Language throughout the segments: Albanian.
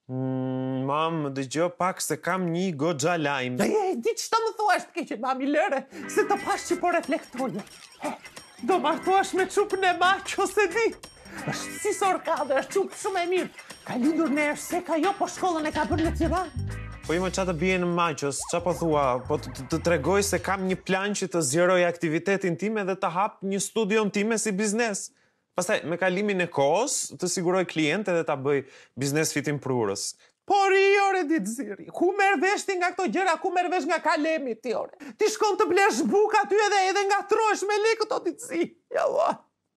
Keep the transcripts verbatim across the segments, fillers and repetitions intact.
Mm, mam, dëgjoj pak se kam një goxha lajm. E, di ç'to më thuash të keqe, mami lëre, se të pash që po reflektoje. E, do martohesh me çupën e maqo se di. Është si sorkade, është çupë shumë e mirë. Ka lindur në Erseka, jo, po shkollën e ka bërë në Tiranë. Po i më qa të bje në maqos, qa po thua, po të, të tregoj se kam një plan që të zgjeroj aktivitetin time dhe të hap një studion time si biznes. Pastaj, me kalimin e kohës, të siguroj kliente dhe ta bëj biznes fitim prurës. Por i ore ditë ziri, ku merr vesh ti nga këto gjëra, ku merr vesh nga kalemi ti ore? Ti shkon të blesh buk aty edhe edhe ngatrohesh me lekët o ditë zi. Ja va.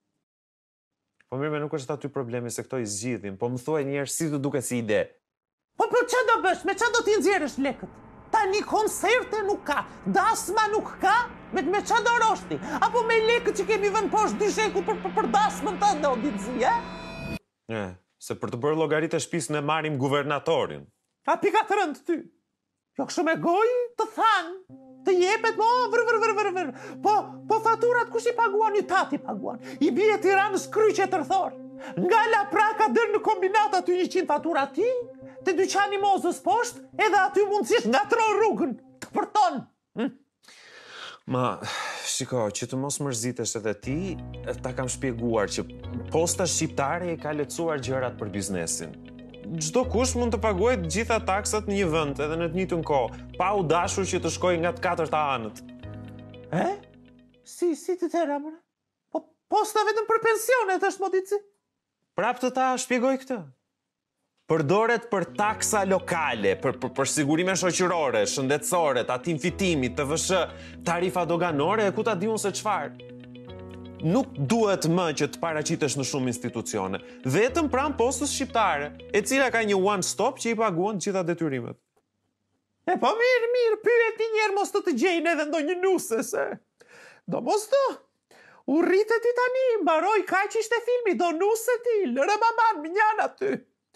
Po mirë, me nuk është aty problemi se këto i zgjidhin, po më thuaj njerë si të duket si ide. Po për që do bësh, me që do t'i nxjerrësh lekët? Tani koncerte nuk ka, dasma nuk ka, me, me që do roshti? Apo me lekët që kemi vënë poshtë dy sheku për, për, për dasmën të ndo, ditë zi, e? E, se për të bërë llogaritë e shtëpisë ne marrim guvernatorin. A pika të rëndë ty? Jo kështu me gojë të thanë, të jepet, po vër, vër, vër, vër, vër. Po, po faturat kush i paguan, i tati paguan. I bie Tiranës kryqe tërthor. Nga la praka dërë në kombinat aty një qind fatura ti, të dyqani mozës poshtë, edhe aty mundësisht nga tro rrugën, të përton. Hm? Ma, shiko, që të mos mërzitesh edhe ti, ta kam shpjeguar që posta shqiptare e ka lehtësuar gjërat për biznesin. Çdo kush mund të paguajë të gjitha taksat në një vend, edhe në të njëjtën kohë, pa u dashur që të shkojë nga të katërta anët. E? Si, si të tëra, mëre? Po, posta vetëm për pensionet është modici? Prap të ta shpjegoj këtë. Përdoret për taksa lokale, për, për, për sigurime shoqërore, shëndetësore, tatim fitimit, të vëshë, tarifa doganore, e ku ta di unë se çfarë. Nuk duhet më që të paraqitesh në shumë institucione, vetëm pranë postës shqiptare, e cila ka një one stop që i paguan të gjitha detyrimet. E po mirë, mirë, pyet një njerë mos të të gjejnë edhe ndonjë nuse, se... Do mos do, u rritet ti tani, mbaroj ka që ishte filmi, do nuse ti, lërë maman, minjan aty.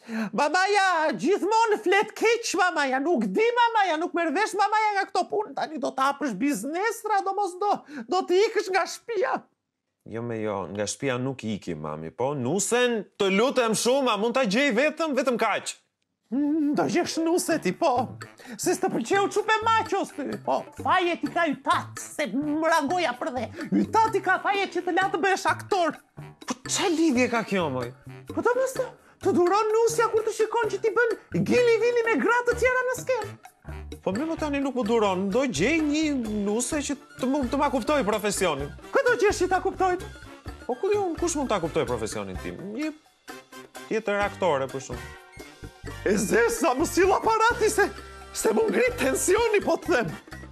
Mamaja gjithmonë flet keq, mamaja, nuk di mamaja, nuk merr vesh mamaja nga këto punë, tani do të hapësh biznesra, do mos do, do të ikësh nga shtëpia. Jo me jo, nga shtëpia nuk iki, mami, po nusen, të lutem shumë, a mund ta gjej vetëm, vetëm kaq. Mm, do gjesh nuse ti, po, se s'të pëlqeu çupe maqos ty, po, faje ti ka ytat, se më rangoja për dhe, ytat i ka faje që të la të bëhesh aktor. Po ç'a lidhje ka kjo, moj? Po të mos të, të duron nusja kur të shikon që ti bën gili-vili me gratë të tjera në skenë. Po me më tani nuk më duron, do gjej një nuse që të, të ma kuptoj profesionin. Këtë do gjesh që ta kuptoj? Po ku jo, kush mund ta kuptoj profesionin tim? Një tjetër aktore, për shumë. E zesa më sill aparati se, se më ngrit tensioni, po të them.